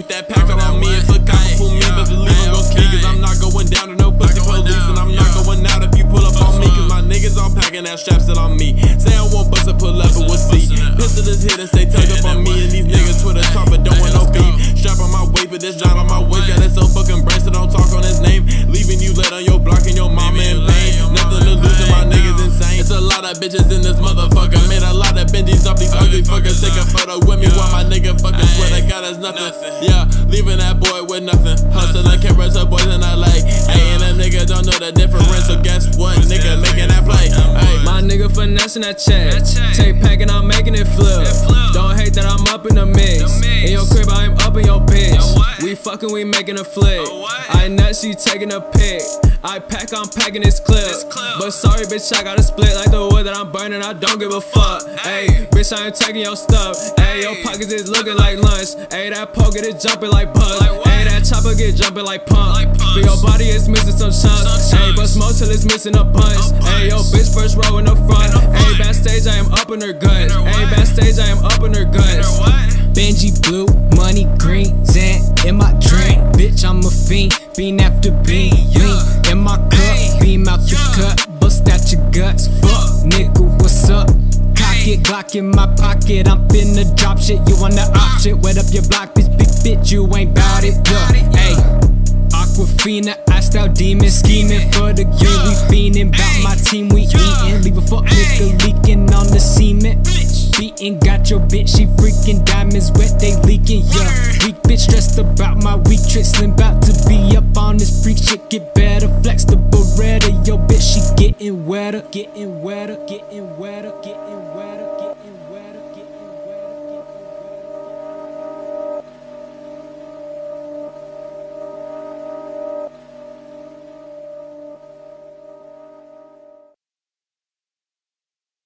that pack all on me. If a cop pull me, best believe I'm gon' ski. Cause I'm not going down to no pussy police. And I'm not going out if you pull up on me. Cause my niggas all packing that strap still on me. Say I won't bust a pull up and we'll see. Pistol is hit and stay tugged up on me. And these niggas Twitter talk but don't want no beef. Strap on my waist, but this John on my waist. Got it so fucking brain, so don't talk on his name. Leaving you laid on your block and your mama in pain. Nothing to lose and my niggas insane. It's a lot of bitches in this motherfucker. Made a lot of Benjis off these ugly fuckers. Take a photo with me while my nigga fucking swear to God it's nothing. Yeah, leaving that boy with nothing. Hustling cameras up boys in LA. Hey, and that nigga don't know the difference. So guess what? Nigga making that play. Hey. My nigga finessing that check. Take pack and I'm making it flip. Don't hate that I'm up in the mix. In your crib, I'm up in your bitch. We fucking, we making a flick. I nut, she taking a pic. I pack, I'm packing this clip. But sorry, bitch, I gotta split like the wood that I'm burning. I don't give a fuck. Ayy, bitch, I ain't taking your stuff. Ayy, your pockets is looking like lunch. Ayy, that pole get it jumping like buzz. Ayy, that chopper get jumping like pump. For your body, it's missing some chunks. Ayy, but smoke till it's missing a bunch. Ayy, yo, bitch, first row in the front. Ayy, backstage, I am up in her guts. Ayy, backstage, I am up in her guts. Benji blue, money green, Zan in my drink. Bitch, I'm a fiend, bean after bean. Lean in my cup, beam out the cut, bust out your guts. Fuck, nigga, what's up? Cock it, Glock in my pocket, I'm finna drop shit. You on the op shit, wet up your block, bitch, big bitch, you ain't bout it. Yeah, ayy. Aquafina, iced out demon, scheming for the game. We fiending, bout my team, we eating. Leave a fuck nigga leaking on the cement. Beating, got your bitch, she freaking diamonds wet, they leaking, yeah. Weak bitch stressed about my weak trick, slim bout to be up on this freak shit, get better. Flex the Beretta, yo bitch, she getting wetter, getting wetter, getting wetter, getting wetter, getting wetter.